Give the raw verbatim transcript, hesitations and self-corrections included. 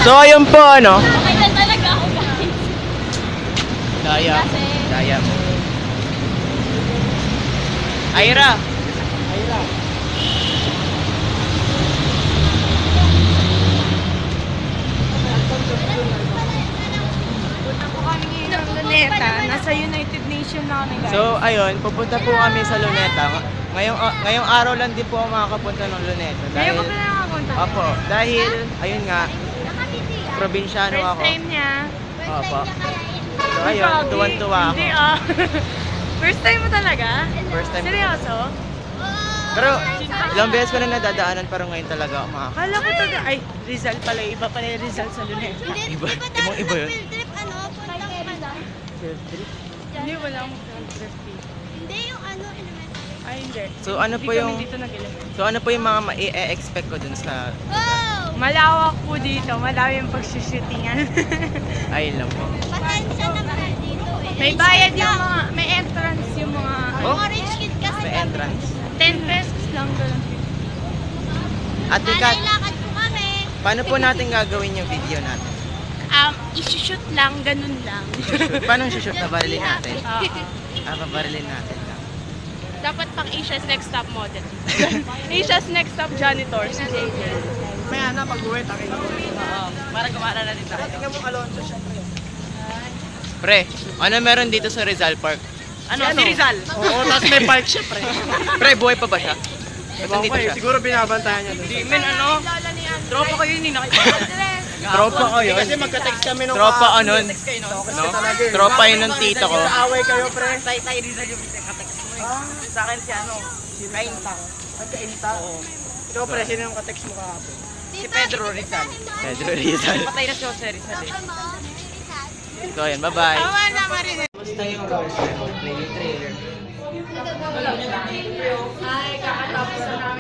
So ayun po ano. Okay lang talaga ako guys. Daya. Kasi... Daya mo. Aira. Aira. Punta po kami ngayon ng Luneta. Nasa United Nations na kami guys. So ayun, pupunta po kami sa Luneta. Ngayong uh, ngayong araw lang din po ako makakapunta ng Luneta Ngayon dahil ko pa na nakapunta. Opo, dahil ayun nga, probinsyano First ako. time niya. Opo. So ayun, tuwan-tuwa ako. Hindi ah. First time mo talaga? First time ko. Seryoso? Pero ilang beses ko na nadadaanan pero ngayon talaga ako makaka. Kala ko talaga, ay, Rizal pala, iba pala yung Rizal sa Luneta. Iba, ibang iba yun. Field trip, ano, puntang Manila. Field trip. Hindi, wala akong field trip dito. Hindi yung ano, elementary. Ay, hindi. So ano po Hindi yung kami dito nag-elementary. So ano po yung mga ma-e-expect ko dun sa Wow! Malawak po dito, malawi yung pagsushootingan. ayun lang po. Pasensya naman dito eh. May bayad yung mga, may entrance yung mga, Oh? Mga rich kid kasi May entrance. ten pesos lang doon. At ika, Lakad po kami. paano po natin gagawin yung video natin? Um, isushoot lang, ganun lang. Paano shoot na barilin natin? Oo. Ah, pabarilin natin lang. Dapat pang Asia's Next Top Model. Asia's Next Top Janitor, si J J. May ana pag-uwi, takin ako. Oo, para gumana na rin tayo. Tingnan mo Alonso, syempre. Pre, ano meron dito sa Rizal Park? Ano, si Rizal? Oo, tapos may park siya, pre. Pre, buhay pa ba siya? Ba't Ewan nandito ko eh, siya? siguro binabantayan niya doon. Di men ano? Tropa kayo yun, nakita. Tropa ko Eh, yun. kasi magka-text kami nung Tropa ka nun. No? No? Tropa yun ng tita ko. Away kayo, pre. Tay tay Rizal yung katext mo eh. Sa akin si ano, si Kaintang. Nagka-inta. Oo. Ikaw, pre, sino yung ka-text mo kahapon? Si Pedro Rizal. Pedro Rizal. Patay na si Jose Rizal eh. So ayun, bye-bye. Tawa naman rin eh. Basta yung roleplay trailer. Ay, kakatapos na